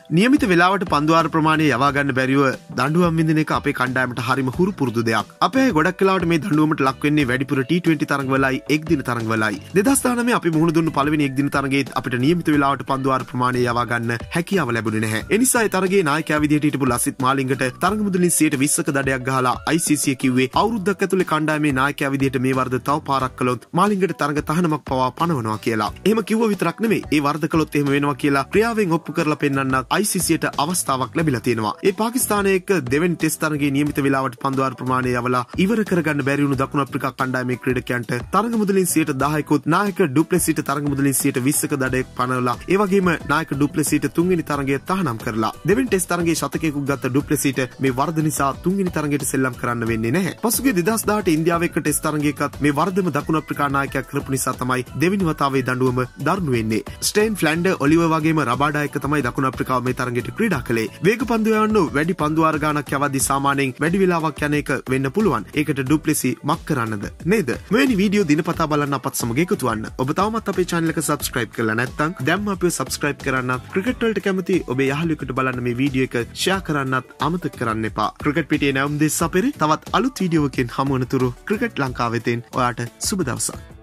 නියමිත වෙලාවට පන්දුවාර ප්‍රමාණය යවා ගන්න බැරිව දඬුවම් විඳින එක අපේ කණ්ඩායමට හරිම හුරු පුරුදු දෙයක්. අපේ ගොඩක් වෙලාවට මේ දඬුවමට ලක් වෙන්නේ වැඩිපුර T20 තරඟවලයි එක්දින තරඟවලයි. 2019 අපි මුහුණ දුන්නු පළවෙනි එක්දින තරඟයේත් අපිට නියමිත වෙලාවට පන්දුවාර ප්‍රමාණය යවා ගන්න හැකියාව ලැබුණේ නැහැ. ඒ නිසා ඒ තරගයේ නායකයා විදිහට හිටපු ලසිත් මාලිංගට තරඟ මුදලින් 120ක දඩයක් ගහලා ICC කිව්වේ අවුරුද්දක් ඇතුලේ කණ්ඩායමේ නායකයා විදිහට මේ වරද තව පාරක් කළොත් මාලිංගට තරඟ තහනමක් පවා පනවනවා කියලා. එහෙම කිව්ව විතරක් නෙමෙයි ඒ වරද කළොත් එහෙම වෙනවා කියලා ක්‍රියාවෙන් ඔප්පු කරලා පෙන්නන්නත් ICCට අවස්ථාවක් ලැබිලා තියෙනවා. ඒ පාකිස්තානයේ එක්ක දෙවෙනි ටෙස්ට් තරගයේ නියමිත වෙලාවට පන්දුවාර ප්‍රමාණය යවලා ඉවර කරගන්න බැරි වුණු දකුණු අප්‍රිකා කණ්ඩායමේ ක්‍රීඩකයන්ට තරඟ මුදලින් 10%කුත් නායක ඩුප්ලෙසිට තරඟ මුදලින් 20%ක දඩයක් පනවලා ඒ වගේම නායක ඩුප්ලෙසිට තුන්වෙනි තරගය තහනම් කරලා දෙවෙනි ටෙස්ට් තරගයේ ශතකයකුත් ගත්ත ඩුප්ලෙසිට මේ වරද නිසා තුන්වෙනි තරගයට සෙල්ලම් කරන්න වෙන්නේ නැහැ. පසුගිය 2018 ඉන්දියාව එක්ක ටෙස්ට් තරගයකත් මේ වරදම දකුණු අප්‍රිකා නායකයා කරපු නිසා තමයි දෙවෙනි වතාවේ දඬුවම දරුණු වෙන්නේ. ස්ටේන් ෆ්ලැන්ඩර් ඔලිවර් වගේම රබාඩා එක්ක තමයි දකුණු අප්‍රිකාව මේ තරගයට ක්‍රීඩා කළේ. වේග පන්දු යවන්න වැඩි පන්දුවාර ගානක් යවද්දී සාමාන්‍යයෙන් වැඩි වෙලාවක් යන එක වෙන්න පුළුවන්. ඒකට ඩුප්ලෙසි මක් කරන්නද නේද? මෙවැනි වීඩියෝ දිනපතා බලන්න අපත් සමග එකතු වෙන්න. ඔබ තවමත් අපේ channel එක subscribe කරලා නැත්නම් දැන්ම අපිව subscribe කරන්න. ක්‍රිකට් වලට කැමති ඔබේ යහළුවෙකුට බලන්න මේ වීඩියෝ එක share කරන්නත් අමතක කරන්න එපා. ක්‍රිකට් පිටියේ නැවුම් දෙස් අපිරේ තවත් අලුත් වීඩියෝවකින් හමු වෙනතුරු ක්‍රිකට් ලංකාවෙන් ඔයාට සුබ දවසක්.